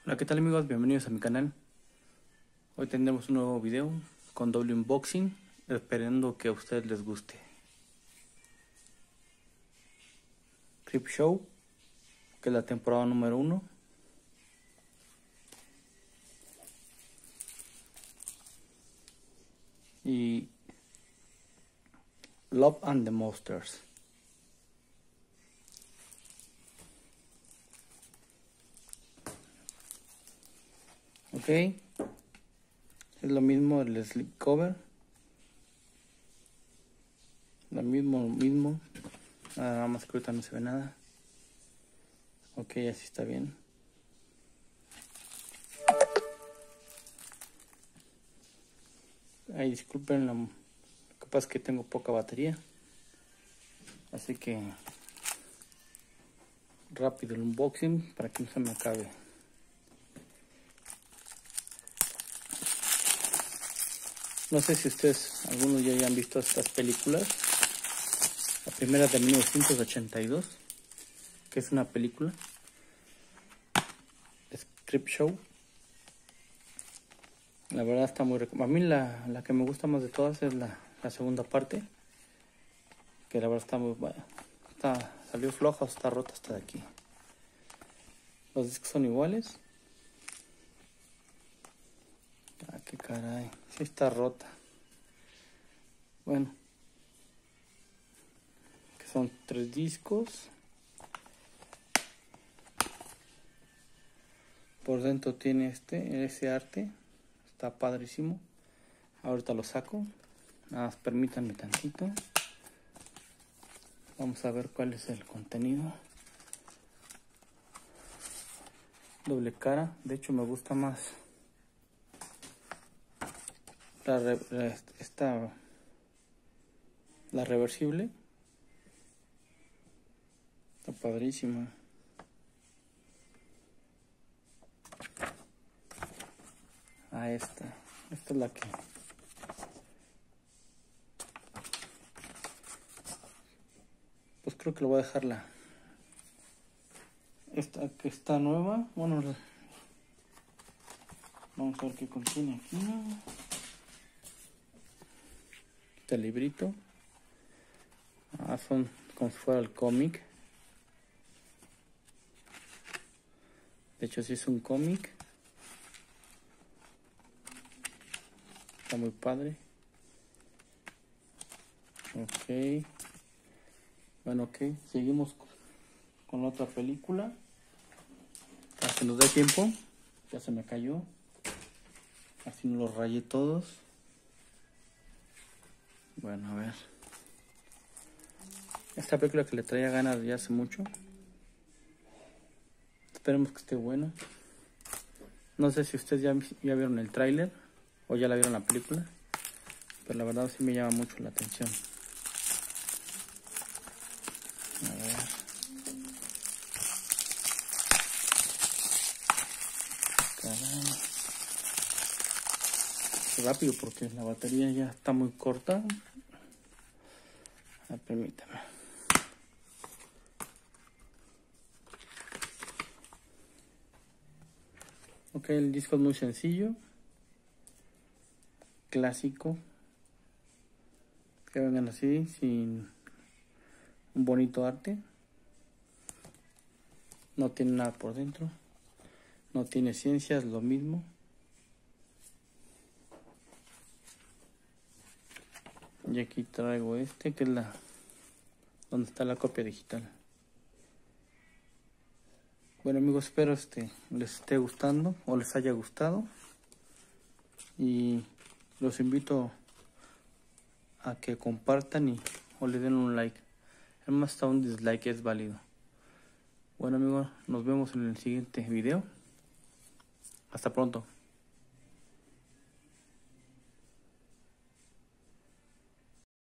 Hola, ¿qué tal amigos? Bienvenidos a mi canal. Hoy tendremos un nuevo video con doble unboxing, esperando que a ustedes les guste. Creepshow, que es la temporada número 1. Y Love and the Monsters. Ok, es lo mismo el slipcover, lo mismo, nada más que ahorita no se ve nada. Ok, así está bien. Ay, disculpen, lo que pasa es que tengo poca batería, así que rápido el unboxing para que no se me acabe. No sé si ustedes, algunos ya hayan visto estas películas. La primera de 1982, que es una película, es Creepshow. La verdad está muy a mí la que me gusta más de todas es la segunda parte, que la verdad está muy buena. Salió floja, está rota hasta de aquí. Los discos son iguales. Ah, qué caray, sí está rota. Bueno, que son 3 discos. Por dentro tiene ese arte, está padrísimo. Ahorita lo saco, nada más permítanme tantito. Vamos a ver cuál es el contenido. Doble cara, de hecho me gusta más la reversible. Está padrísima. Ah, esta es la que pues creo que lo voy a dejar esta que está nueva. Bueno, vamos a ver qué contiene aquí. Este librito. Son como si fuera el cómic. De hecho sí es un cómic. Está muy padre. Ok. Bueno, ok. Seguimos con otra película. Para que nos dé tiempo. Ya se me cayó. Así no los rayé todos. Bueno, a ver. Esta película que le traía ganas ya hace mucho. Esperemos que esté buena. No sé si ustedes ya vieron el tráiler o ya la vieron la película, pero la verdad sí me llama mucho la atención. A ver. Caray. Rápido porque la batería ya está muy corta. Permítame. Ok, el disco es muy sencillo, clásico, que vengan así, sin un bonito arte. No tiene nada por dentro, no tiene ciencia, es lo mismo. Y aquí traigo que es donde está la copia digital. Bueno amigos, espero les esté gustando o les haya gustado. Y los invito a que compartan o le den un like. Además hasta un dislike es válido. Bueno amigos, nos vemos en el siguiente video. Hasta pronto.